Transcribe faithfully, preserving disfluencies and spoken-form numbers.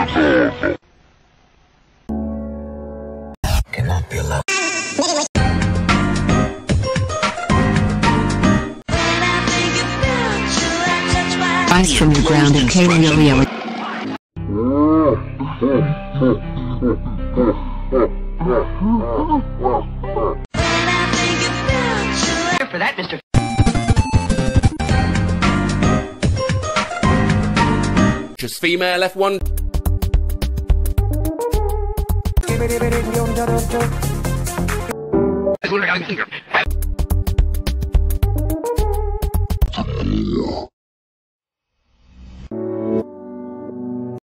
Cannot be allowed. Ice from the ground and K Leo. For that, Mister Just female F one.